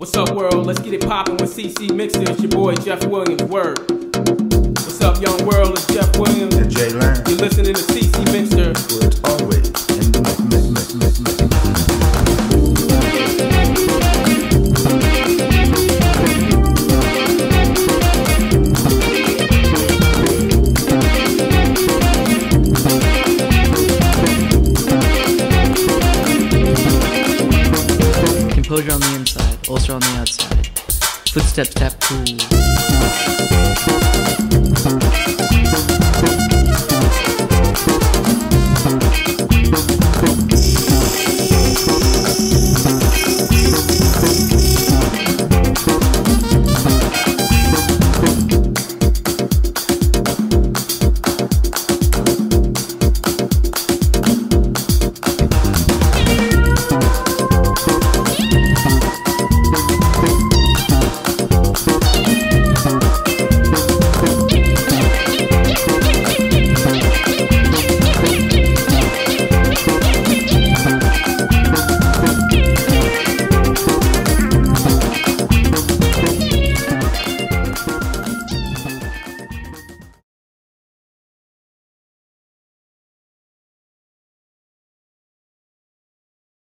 What's up, world? Let's get it poppin' with CC Mixer. It's your boy Jeff Williams. Word. What's up, young world? It's Jeff Williams. And Jay Lang. You're listening to CC Mixer. Where it's always in the Composure on the inside, ulcer on the outside. Footsteps tap cool.